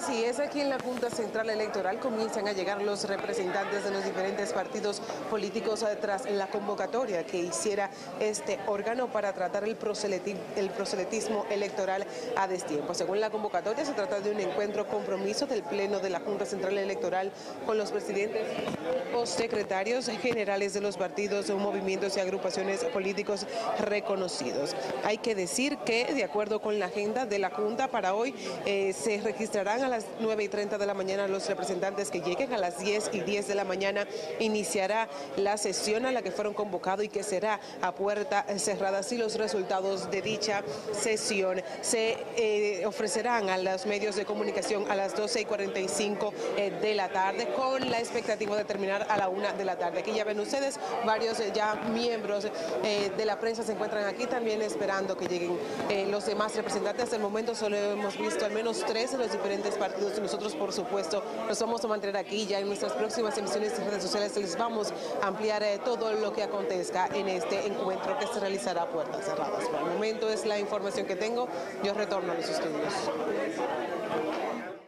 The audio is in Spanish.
Así es, aquí en la Junta Central Electoral comienzan a llegar los representantes de los diferentes partidos políticos tras la convocatoria que hiciera este órgano para tratar el proselitismo electoral a destiempo. Según la convocatoria, se trata de un encuentro compromiso del Pleno de la Junta Central Electoral con los presidentes o secretarios generales de los partidos, movimientos y agrupaciones políticos reconocidos. Hay que decir que, de acuerdo con la agenda de la Junta, para hoy se registrarán a las 9:30 de la mañana los representantes que lleguen. A las 10:10 de la mañana iniciará la sesión a la que fueron convocados y que será a puerta cerrada. Así los resultados de dicha sesión se ofrecerán a los medios de comunicación a las 12:45 de la tarde, con la expectativa de terminar a la 1 de la tarde. Aquí ya ven ustedes, varios ya miembros de la prensa se encuentran aquí también esperando que lleguen los demás representantes. Hasta el momento solo hemos visto al menos 3 de los diferentes partidos y nosotros, por supuesto, nos vamos a mantener aquí. Ya en nuestras próximas emisiones de redes sociales les vamos a ampliar todo lo que acontezca en este encuentro que se realizará a puertas cerradas. Por el momento es la información que tengo. Yo retorno a los estudios.